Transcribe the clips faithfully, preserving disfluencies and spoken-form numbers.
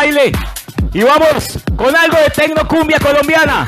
baile. Y vamos con algo de tecnocumbia colombiana.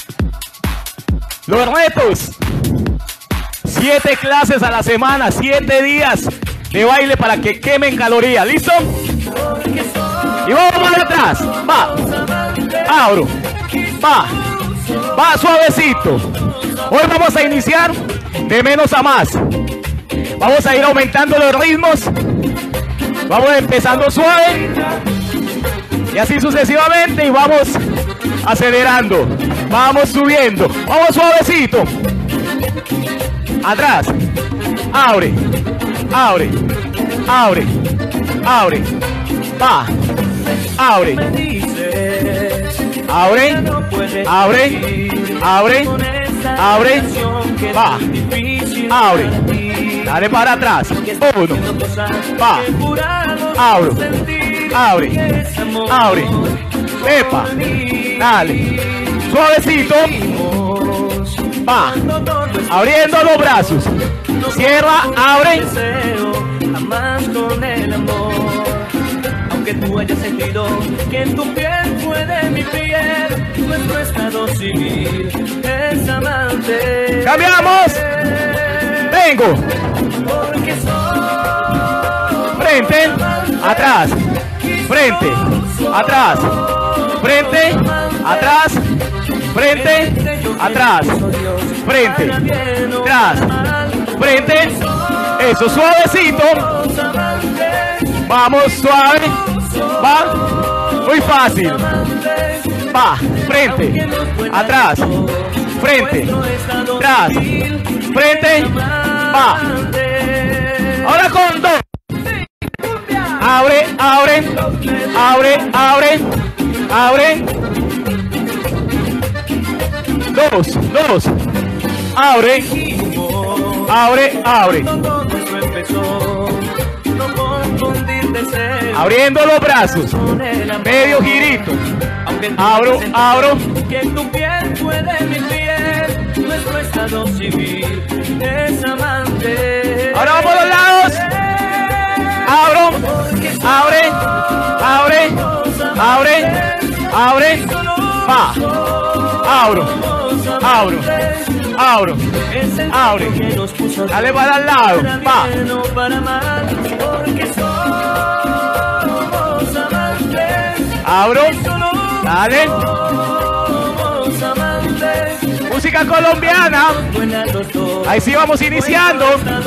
Los retos. Siete clases a la semana, siete días de baile para que quemen calorías. ¿Listo? Y vamos para atrás. Va. Abro. Va. Va suavecito. Hoy vamos a iniciar de menos a más. Vamos a ir aumentando los ritmos. Vamos empezando suave. Y así sucesivamente. Y vamos acelerando. Vamos subiendo. Vamos suavecito. Atrás. Abre. Abre. Abre. Abre. Va. Abre. Abre. Abre. Abre. Abre. Va. Abre. Dale para atrás. Uno. Va. Abro. Abre. Abre. Epa. Dale. Suavecito. Va. Abriendo los brazos. Cierra. Abre. Que tú hayas sentido que en tu piel fue de mi piel, nuestro estado civil es amante. ¡Cambiamos! ¡Vengo! Porque soy frente, atrás, frente, atrás, frente, atrás, frente, atrás, frente, atrás, frente. Eso, suavecito. Vamos, suave. Va. Muy fácil. Va. Frente. Atrás. Frente. Atrás. Frente. Va. Ahora con dos. Abre, abre. Abre, abre. Abre. Dos, dos. Abre. Abre, abre. Abriendo los brazos. Medio girito. Abro, abro. Que tu piel fue de mi piel. Nuestro estado civil es amante. Ahora vamos a los lados. Abro. Abre. Abre. Abre. Abre. Va. Abro. Abro. Abro. Abre. Dale para al lado. Va. Abro. Dale. Música colombiana. Ahí sí vamos iniciando.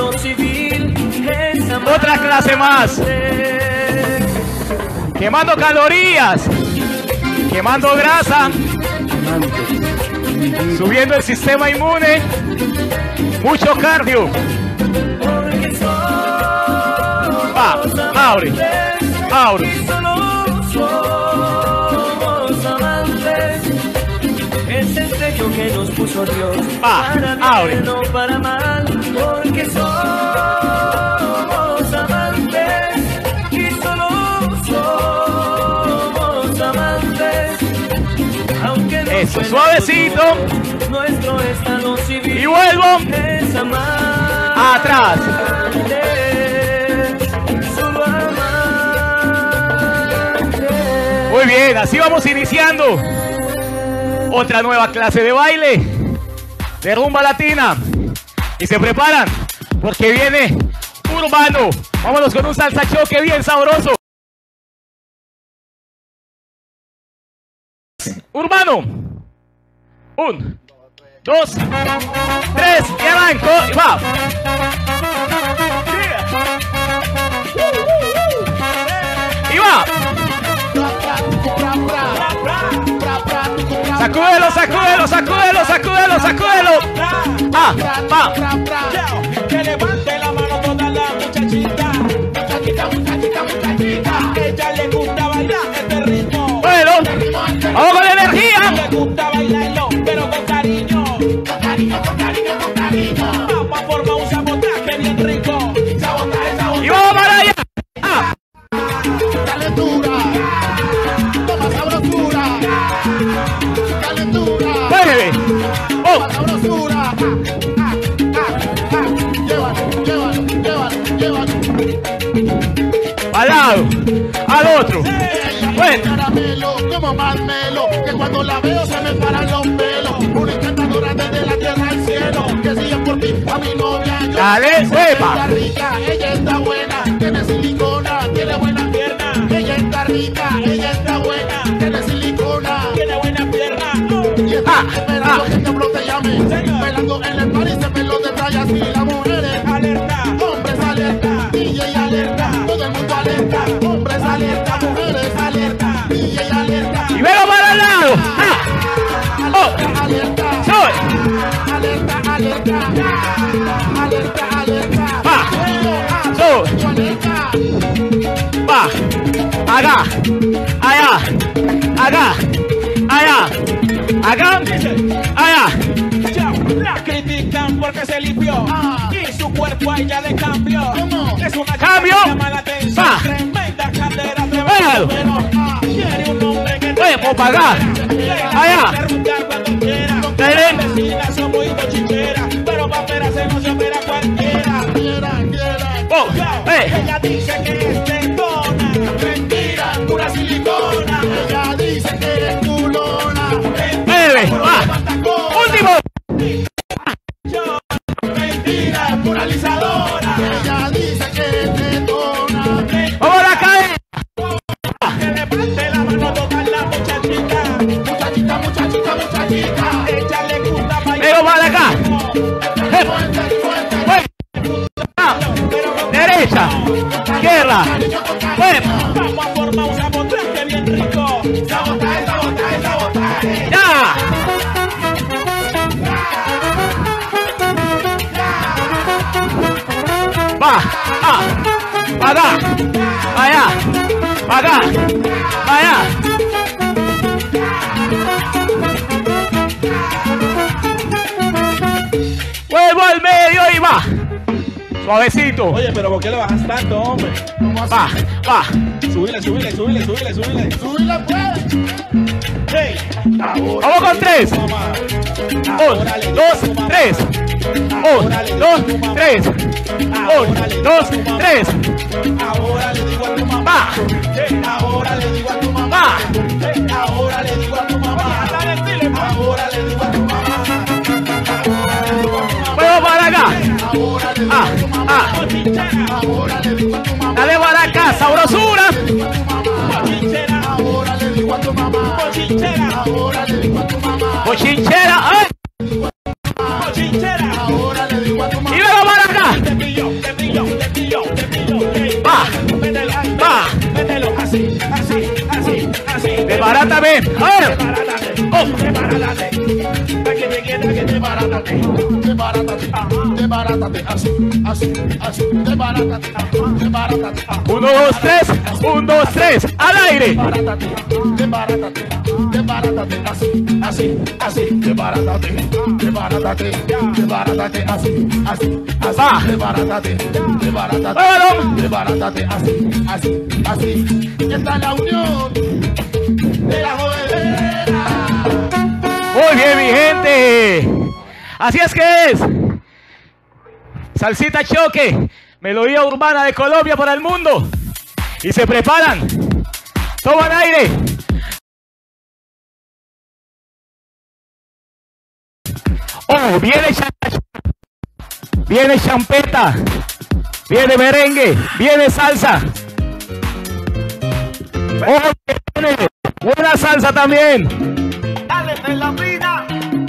Otra clase más. Quemando calorías. Quemando grasa. Subiendo el sistema inmune. Mucho cardio. Va, abre, abre. Es el sello que nos puso Dios. Va, abre. No para mal, porque somos amantes y solo somos amantes. Aunque no eso, suavecito. Nuestro estado civil y vuelvo es amar. Atrás. Solo amante. Muy bien, así vamos iniciando otra nueva clase de baile de rumba latina. Y se preparan porque viene urbano. Vámonos con un salsa choque bien sabroso. Urbano. Un, dos, tres, y arranco, y va. Y va. Sacúdelo, sacúdelo, sacúdelo, sacúdelo, sacúdelo. Ah, va. Que levante la mano toda la muchachita. Muchachita, muchachita, muchachita. Ella le gusta bailar este ritmo. Bueno, vamos con energía. Le gusta bailarlo, pero con cariño. Con cariño, con cariño, con cariño. Vamos a formar un sabotaje bien rico. Sabotaje, sabotaje. Y vamos para allá. Ah. Calentura. Toma sabrosura. Calentura. Mueve. Oh. Sabrosura. Llévalo, llévalo, llévalo, llévalo. Al lado. A los otro. Bueno. Caramelo, como Marmelo, que cuando la veo se me paran los pelos. Una encantadora desde la tierra al cielo, que si es por ti, a mi novia. Yo Dale, sepa. Ella está rica, ella está buena, tiene silicona, tiene buena pierna. Ella está rica, ella está buena, tiene silicona, tiene buena pierna. Y está Ah, esperando ah. que el diablo te llame. Bailando en el par y se ven los detalles y las mujeres alerta, hombres alerta, D J alerta, todo el mundo alerta, hombres alerta, mujeres alerta, D J alerta. Y vengo para el lado. Ah. Oh. Alerta, Soy. alerta, alerta, alerta, alerta. Va. Soy. Alerta. Va. Acá. Allá. Acá. Allá. Acá. Allá. La critican porque se limpió y su cuerpo a ella le cambió. Es una chica Cambio. que llama la atención. Va. Tremenda cadera, tremenda Véalo. pero quiere un hombre que Oye, por pagar. Allá. cuando quiera. Dale. Las vecinas son muy bochincheras, pero pa' operarse no se opera cualquiera. Quiera, quiera. Oh. Eh. Ella dice que es tetona, mentira, pura silicona. Ella dice que es culona. Nueve. Va. Último. Mentira, puralizadora. Ella dice que es tetona. Vamos a la cadena. Que levante la mano toda la muchachita. Muchachita, muchachita, muchachita. Ella le gusta bailar. Vengo para acá. Eh. Fuerte, fuerte. Bueno. Ah. Derecha. Izquierda. Bueno. Vamos a formar un sabotaje bien rico. Sabotaje, sabotaje, sabotaje. Ya. Va. Ah. Acá. Allá. Acá. Allá. Vuelvo al medio y va. Suavecito. Oye, pero ¿por qué le bajas tanto, hombre? Va. Va. Subile, subile, subile, subile, subile. Subile, pues. Hey. Vamos con tres. Mamá. Un, dos, tres. Un, dos, tres. Un, dos, tres. Ahora le digo a tu mamá. Va. Hey, ahora le digo a tu mamá. Va. Hey, ahora le digo a tu mamá. Ahora le digo a tu mamá. Vuelvo para acá. Ahora le digo Ah. a tu mamá. Ah. Ahora le digo a tu mamá. Dale para acá. Sabrosura. Bochinchera, Ahora le digo a tu mamá. bochinchera, Ahora le digo a tu mamá. Bochinchera. ¡Ay! bochinchera. Ahora le digo a tu Y mamá. vengo para acá. Te pillo, te pillo, te pillo, te pillo. Hey, Va. mételo, Va. mételo así, así, así, así. Desbarátame. ¡Ay! Desbarátate, Oh. desbarátate. Pa' que te quede que desbarátate. Desbarátate, desbarátate, así, así, así, desbarátate, desbarátate, Uno, dos, tres. Un, dos, tres. Al aire. desbarátate, desbarátate, desbarátate, así, así, así, desbarátate, desbarátate, desbarátate, así, así, así, Va. desbarátate, desbarátate, Muévelo. desbarátate, así, así, así. Esta es la unión de la jodedera. Muy bien, mi gente. Así es que es. Salsita choque. Melodía urbana de Colombia para el mundo. Y se preparan. Toman aire. Oh, viene cha- viene champeta. Viene merengue. Viene salsa. Oh, viene buena salsa también. Dale de la vida.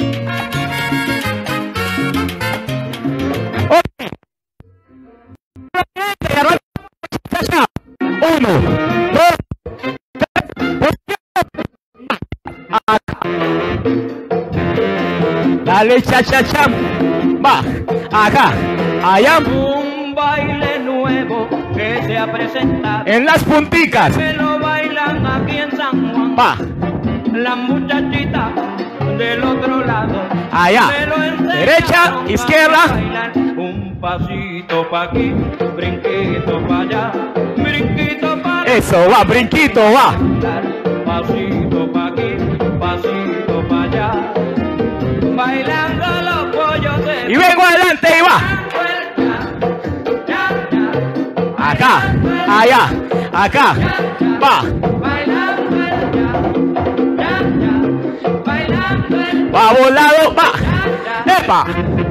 Uno, dos, tres. Dale cha cha cha. Va, acá, allá, Un baile nuevo que se ha presentado, en las punticas. que lo bailan aquí en San Juan. Va, Las muchachitas del otro lado, allá, me lo enseñaron derecha, a izquierda. bailar. Un pasito pa' aquí, brinquito pa' allá, brinquito pa' eso va, brinquito, va. bailar. Pasito pa' aquí, pasito pa' allá, bailando los pollos de Y vengo adelante y va. vuelta. Ya, ya. Acá, allá, acá, Va. Va volado, va. Epa.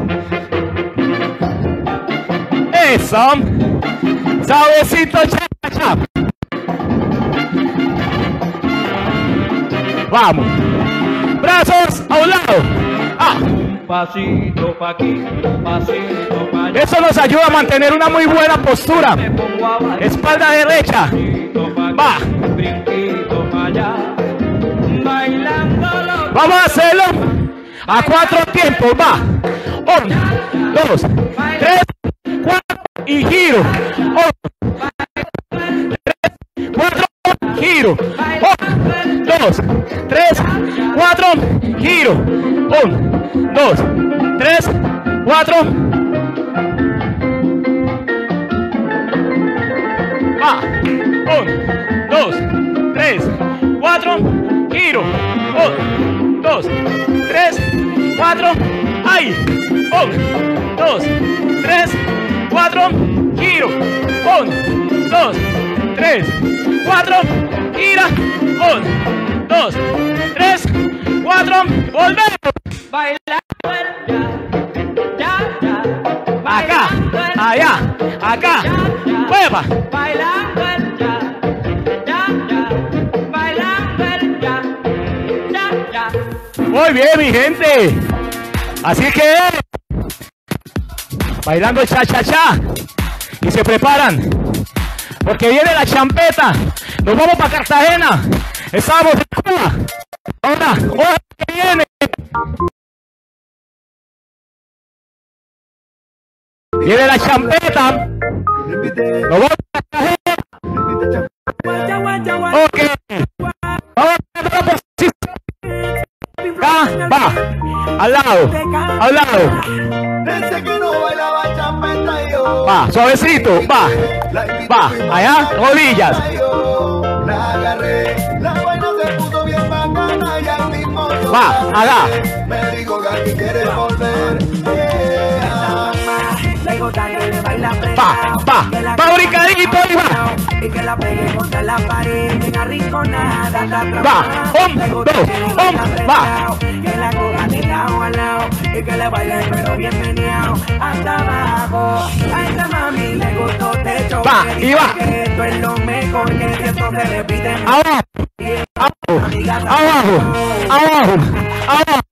Eso. Suavecito, chap, chap. Vamos. Brazos a un lado. Ah. Pasito pa' aquí, pasito pa' allá. Eso nos ayuda a mantener una muy buena postura. Espalda derecha. Va. Brinquito pa' allá. Bailando. Vamos a hacerlo a cuatro tiempos. Va. Un, dos, tres, cuatro y giro. Un, tres, cuatro, giro. Un, dos, tres, cuatro, giro. Un, dos, tres, cuatro. Va. Un, dos, tres, cuatro, giro. Un, dos, tres, cuatro. ¡Ay! Un, dos, tres, cuatro, giro. Un, dos, tres, cuatro, gira. Un, dos, tres, cuatro, volvemos. Bailando ya, ya, ya. Acá, allá, acá. Mueva. Bailando ya, ya, ya. Bailando ya, ya, ya. Muy bien, mi gente. Así que bailando cha cha cha y se preparan porque viene la champeta. Nos vamos para Cartagena. Estamos en Cuba. Ahora, ahora que viene. Viene la champeta. Nos vamos para Cartagena. Ok. Vamos a la posición. Va, va, al lado, al lado. Va, suavecito, va, va, allá, rodillas. Va, allá. Va, va, va brincadito y va. Y que la pegue contra la pared, bien arrinconada, va, un, dos, un, va. Que la coja de lado a lado y que le baile pero bien meneado hasta abajo. A esta mami le gustó techo. Va, y va. Que esto es lo mejor, que si esto se repite. Abajo, abajo, abajo, abajo.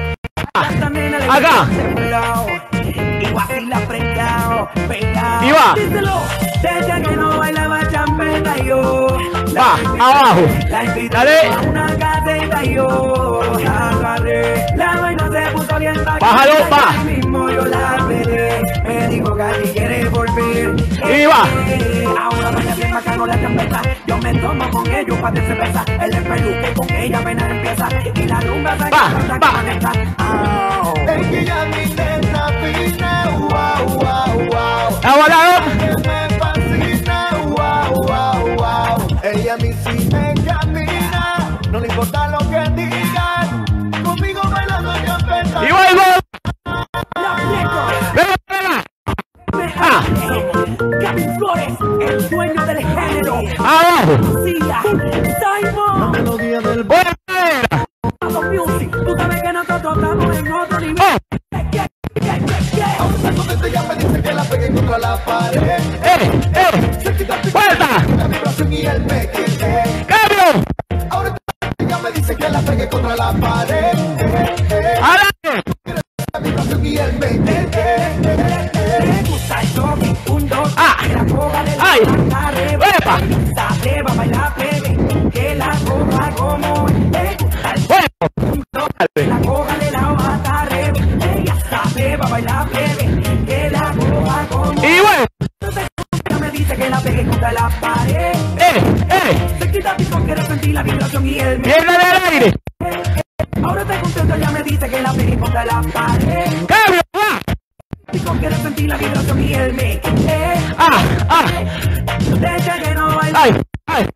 Acá. Y vacila pegado, pegado. Y va. Díselo, desde que no bailaba champeta yo. Va, abajo. La invité Dale. a una caseta y yo la agarré. La vaina se puso bien bacana. Bájalo, va. Y ahí mismo yo la pegué. Me dijo que aquí quiere volver. Y va. Eh, ahora vaya bien bacano la champeta. Yo me tomo con ellos pa' de cerveza. El espeluque con ella apenas empieza. Y la rumba se Va, va. Oh. Es que ya mi nena fina, wow, wow, wow. Aguardado. Me fascina, wow, wow, wow. Ella a mí sí me camina, no le importa lo que digan. Conmigo bailando champeta. Y vuelvo. La Prieto. Venga, venga. Ah. Gavin Flores, el dueño del género. Abajo. Sia, Simon, Melodía del Buena. Paso Music. Tú sabes que nosotros estamos en otro nivel. Oh. Donde ya me dice que la pegué contra la pared. Eh, eh. Vuelta. La vibración y el mequete. Cambio. Ahora ya me dice que la pegué contra la pared. Adelante. La vibración y el mequete. Me gusta el jogging, un dos, Ah. que la coja de Ay. la arriba. Epa. Se atreva a bailar plebe, que la coja como es. Me gusta el Bueno. que la coja de la hoja hasta arriba. Ella se atreva a bailar plebe, que la coja como Y bueno. ella me dice que la pegue contra la pared. Eh, eh. Se quita pico, quiere sentir la vibración y el Pierna del aire. ahora te contento, ella me dice que la pegue contra la pared. Cambio. Va. Pico, quiere sentir la vibración y el me. Eh, Ah, ah. desde que no baila. Ay, ay.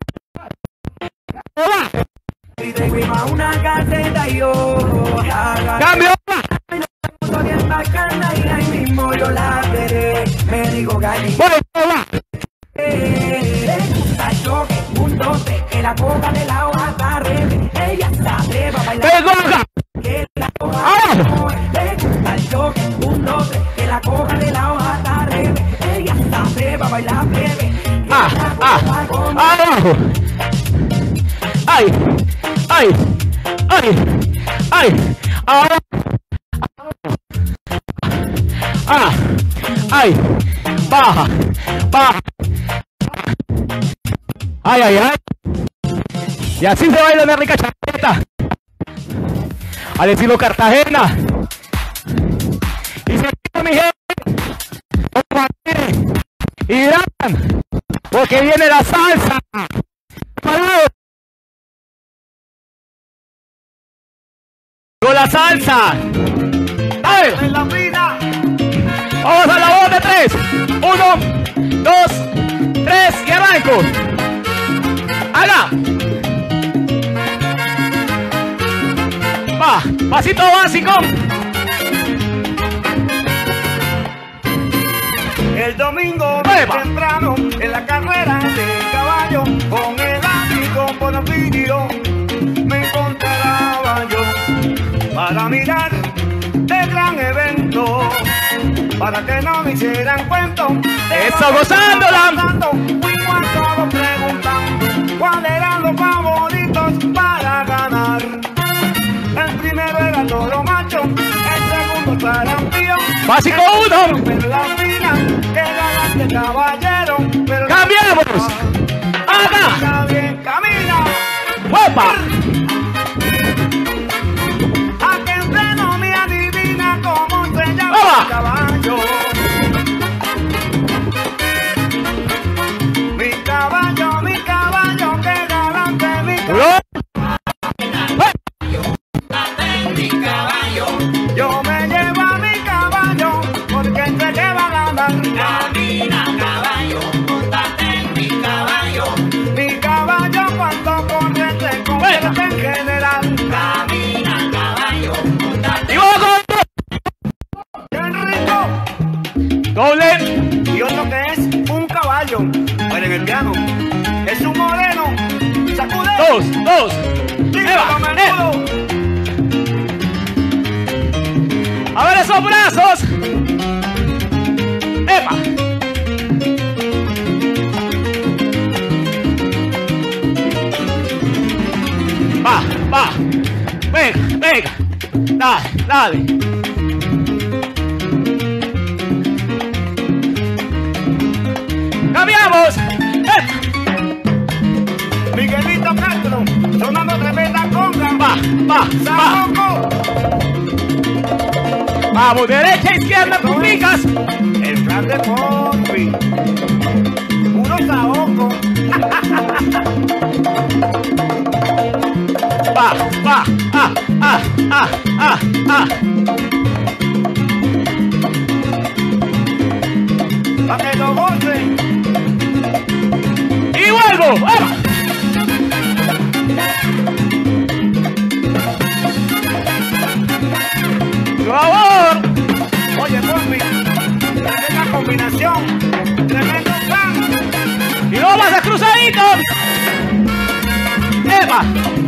Va. Y te fuimos a una caseta y yo agarré. Cambio. Va. Puso bien bacana y ahí mismo yo la veré. Me dijo Gali, Bueno, va. eh, le gusta el choque, un doce, que la coja de la hoja hasta revés. Ella se atreva a bailar. ¡Venga acá! Que la coja de la hoja, le gusta el choque, un, dos, tres, que la coja de la hoja hasta revés. Ella se atreva a bailar breve. ¡Ah! ¡Ah! ¡Abajo! ¡Ay! ¡Ay! ¡Ay! ¡Ay! ¡Abajo! ¡Ah! ¡Ay! ¡Baja! ¡Baja! ¡Ay, ay, ay! Y así se baila una rica chaqueta al estilo Cartagena. Y se queda mi gente y dirán, porque viene la salsa. Con la salsa. A ver. En la vida. Vamos a la voz de tres. Uno, dos, tres y arranco. Haga. Va, pasito básico. El domingo ¡Epa! temprano en la carrera de caballo con el amigo Porfirio me encontraba yo para mirar el gran evento, para que no me hicieran cuento. ¡Eso, gozándola! Fui cuando preguntando cuáles eran los favoritos para ganar. El primero era Toro Macho, el segundo Sarampión. Básico uno. Pero la fila, que galante caballero. Pero ¡Cambiamos! ¡Haga! Está bien, camina. ¡Huepa! A que en pleno me adivina cómo se llama ¡Vamos! el caballo. Mi caballo, mi caballo, que galante mi caballo. Yo me llevo a mi caballo, porque sé que va a ganar. Camina, caballo, montate en mi caballo. Mi caballo cuando corre se convierte en general. Camina, caballo, montate. ¡Y vamos! ¡Qué rico! ¡Doble! Y otro que es un caballo, pero en el piano es un moreno. ¡Sacude! ¡Dos! ¡Dos! ¡Tíralo, ¡Eva! menudo! ¡Eh! ¡A ver esos brazos! ¡Epa! Va, va. Venga, venga. Dale, dale. ¡Cambiamos! ¡Eh! Miguelito Castro, sonando tremenda conga. Va, va, va. ¡Saoco! Vamos, derecha, izquierda, tú picas. El plan de Porfi. Puro Saoco. Va, va, ah, ah, ah, ah, ah. Pa' que lo gocen. Y vuelvo. ¡Eva! Por favor. Oye, Porfi, tremenda combinación. Tremendo plan. Y luego vas a cruzadito. ¡Epa!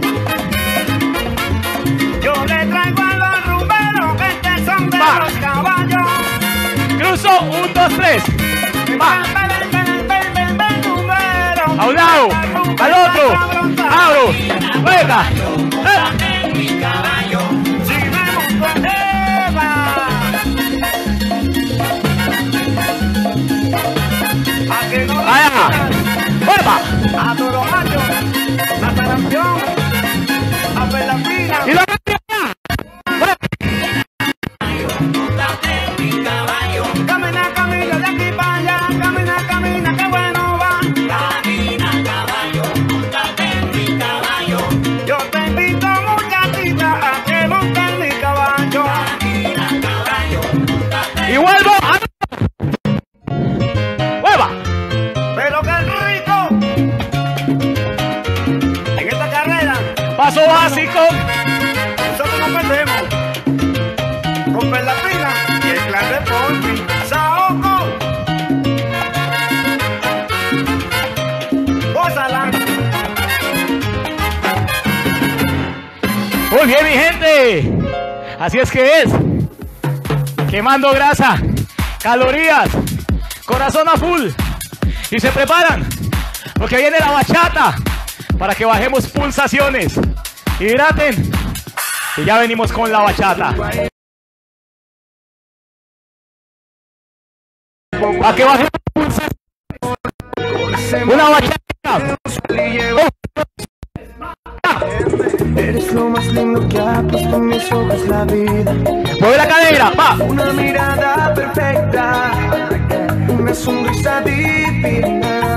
Yo le traigo a los rumberos este son de Va. los caballos. Cruzo, un, dos, tres. Va. Ven, ven, ven, ven, ven, ven, rumbero. A un lado, al otro. Abro. Venga. ¡Eh! Si me monto en Eva. A que no Allá. ¡Epa! a Toro Macho, a Sarampión, a Pelafina. Y la Camina, camina de aquí para allá, camina, camina, que bueno va. Camina, caballo, montate en mi caballo. Yo te invito, muchachita, a que montes mi caballo. Camina, caballo, montate. Y vuelvo. ¡Ah! ¡Hueva! Pero qué rico. En esta carrera, Paso básico. nosotros nos metemos con Pelafina y el clan de Porfi. Saoco. Gózala. Muy bien, mi gente. Así es que es. Quemando grasa, calorías, corazón a full. Y se preparan, porque viene la bachata, para que bajemos pulsaciones. Hidraten. Y ya venimos con la bachata. Para que bajemos pulsaciones. Una bachata. Eres lo más lindo que ha puesto en mis ojos la vida. Mueve la cadera, va. Una mirada perfecta, una sonrisa divina.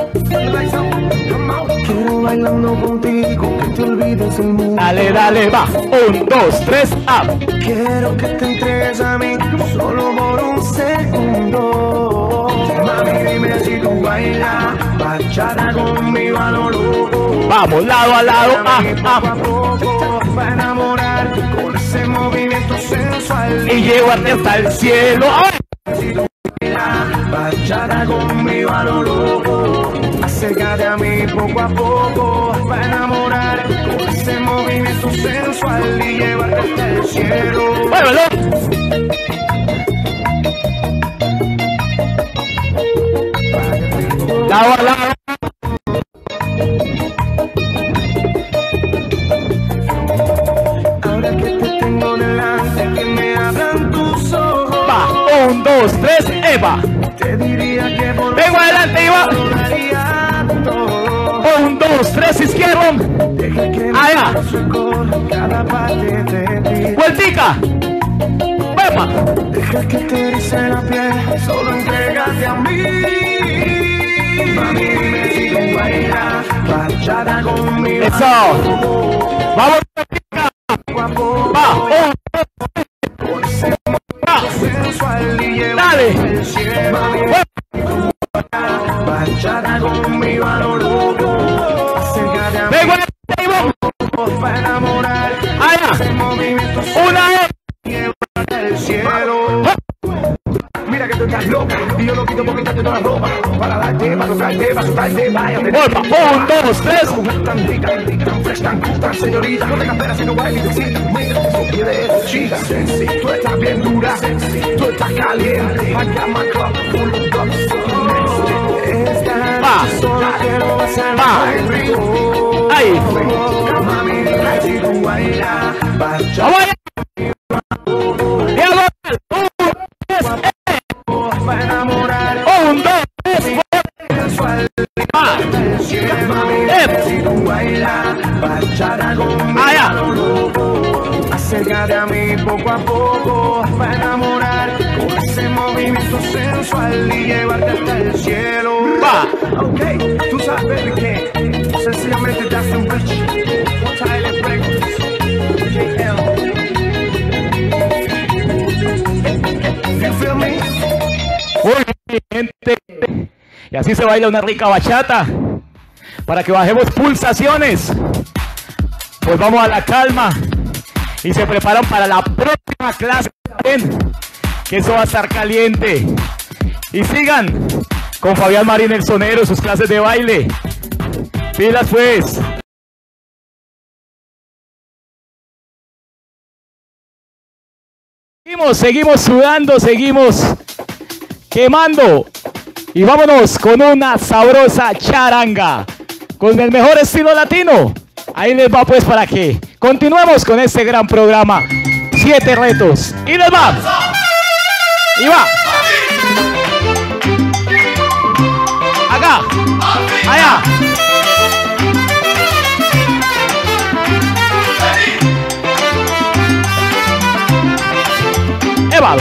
Quiero bailando contigo, que te olvides del mundo. Dale, dale, va. Un, dos, tres, up. Quiero que te entregues a mí, solo por un segundo. Mami, dime si tú bailas bachata conmigo a lo loco. Vamos, lado a lado, ah, ah. Para enamorarte con ese movimiento sensual. Y llevarte hasta el cielo. Si tú bailas bachata conmigo a lo loco. Acércate a mí poco a poco. Para enamorarte con ese movimiento sensual. Y llevarte hasta el cielo. Muévelo. Lado a lado. Ahora que te tengo delante, que me abran tus ojos. Va, un, dos, tres, Eva. Te diría que por Vengo adelante, Eva. lo daría todo. Un, dos, tres, izquierdo. Deja que Allá. mi corazón corra cada parte de ti. Vueltica. Pepa. Deja que te erice la piel, solo entrégate a mí. Mami, dime si tú bailas bachata conmigo. Eso. Vamos, vueltica. Va, un, dos, tres. Va. Sensual y lleva Dale. al cielo. Mami, bachata conmigo a lo loco. Acércate a mí. Vengo adelante, Eva. Para enamorar. Allá. Ese movimiento Una vez. lleva al cielo. Mira que tú estás loca y yo lo quito por quitarte toda la ropa. Para darte, para tocarte, para soltarte, vaya. Vuelva. Un, dos, tres. Mujer tan rica, tan fresh, tan cool, tan señorita. No te camperas si no bailas y te sientas. Mira, eso quiere eso, chica. Sexy, tú estás bien dura. Sexy, tú estás caliente. I got my cup full of guns. Esta Va. noche solo quiero hacer Va. un rico. Ahí. Mami, dime si tú bailas bachata. Vamos allá. Diagonal. Un, tres, Para enamorar. un, dos, tres, Sensual. va. Mami, si tú bailas bachata conmigo Allá. a lo loco. Acércate a mí poco a poco. Para enamorar con ese movimiento sensual y llevarte hasta el cielo. Va. Ok, tú sabes baby que sencillamente das un bridge. Tyler Records, J L. You feel me? Muy bien, gente. Y así se baila una rica bachata. Para que bajemos pulsaciones. Pues vamos a la calma. Y se preparan para la próxima clase. Que eso va a estar caliente. Y sigan con Fabián Marín el Sonero, sus clases de baile. Pilas pues. Seguimos, seguimos sudando, seguimos quemando. Y vámonos con una sabrosa charanga. Con el mejor estilo latino. Ahí les va pues para que continuemos con este gran programa. Siete retos. Y les va. Y va. Acá. Allá. Eva.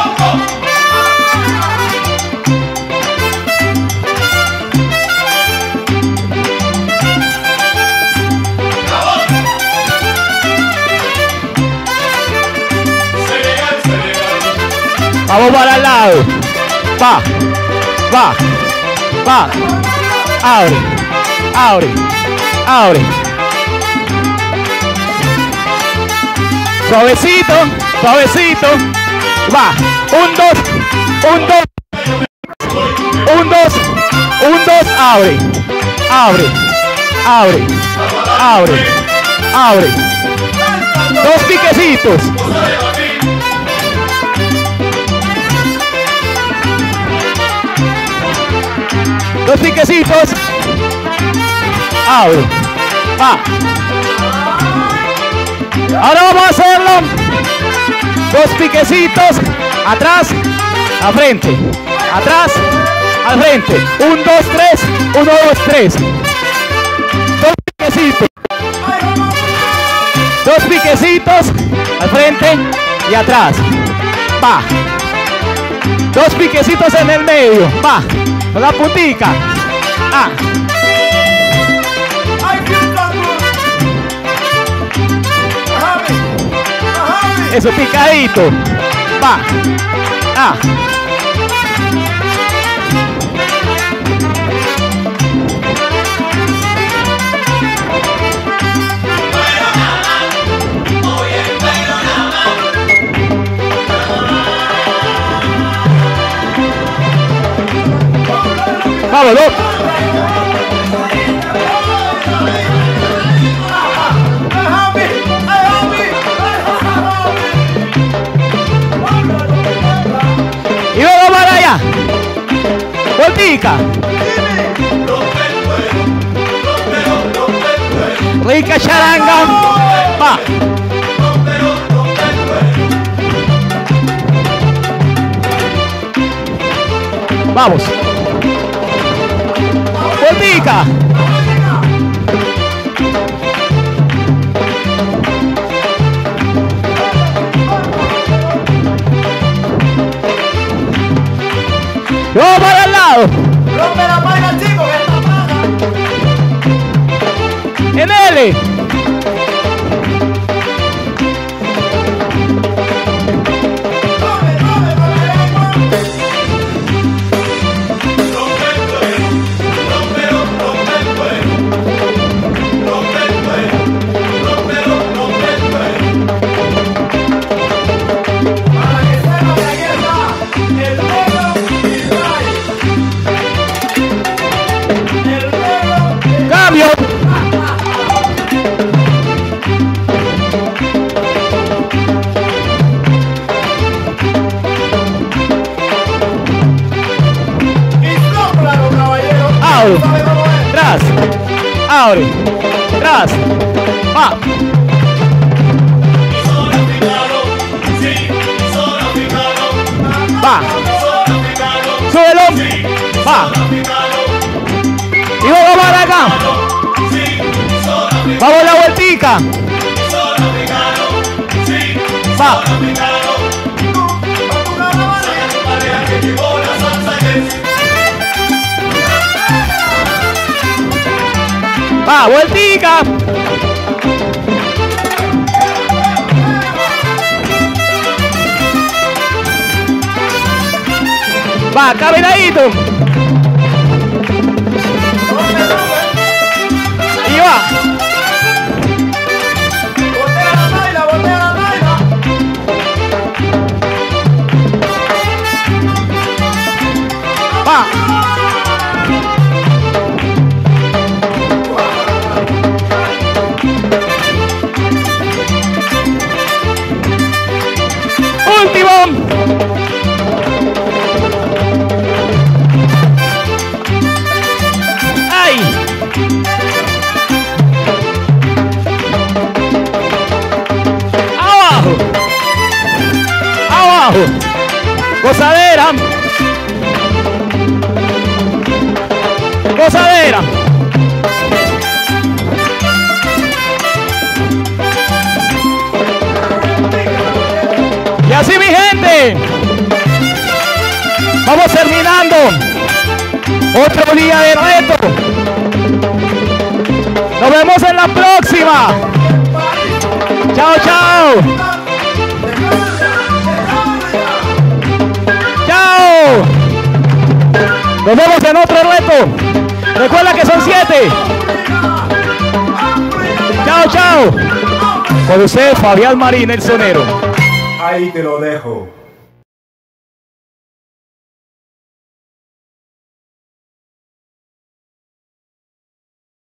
Vamos para el lado. Va. Va. Va. Abre. Abre. Abre. Suavecito. Suavecito. Va. Un, dos. Un, dos. Un, dos. Un, dos. Abre. Abre. Abre. Abre. Abre. Dos piquecitos. Dos piquecitos. Abre. Va. Ahora vamos a hacerlo. Dos piquecitos. Atrás. A frente. Atrás. Al frente. Un, dos, tres. Uno, dos, tres. Dos piquecitos. Dos piquecitos. Al frente y atrás. Va. Dos piquecitos en el medio. Va. Con la puntica. Ah. Eso, picadito. Va. Ah. Vámonos. Y luego para allá. Voltica. Rica charanga. Va. Vamos. Voltica. Vamos para el lado. Rompe la vaina, chico, que está paga. En L. Tras, abre, tras, va. Va. Súbelo. Va. Y luego para acá. Vamos la vueltica. Va. Va, vueltica. Va, caminadito. Y va. Voltea la baila, voltea la baila. Va. Último. ¡Ay! ¡Abajo! ¡Abajo! ¡Gozadera! ¡Gozadera! Y así, mi gente, vamos terminando otro día de reto. Nos vemos en la próxima. Chao, chao. Chao. Nos vemos en otro reto. Recuerda que son siete. Chao, chao. Con usted, Fabián Marín, el sonero. Ahí te lo dejo.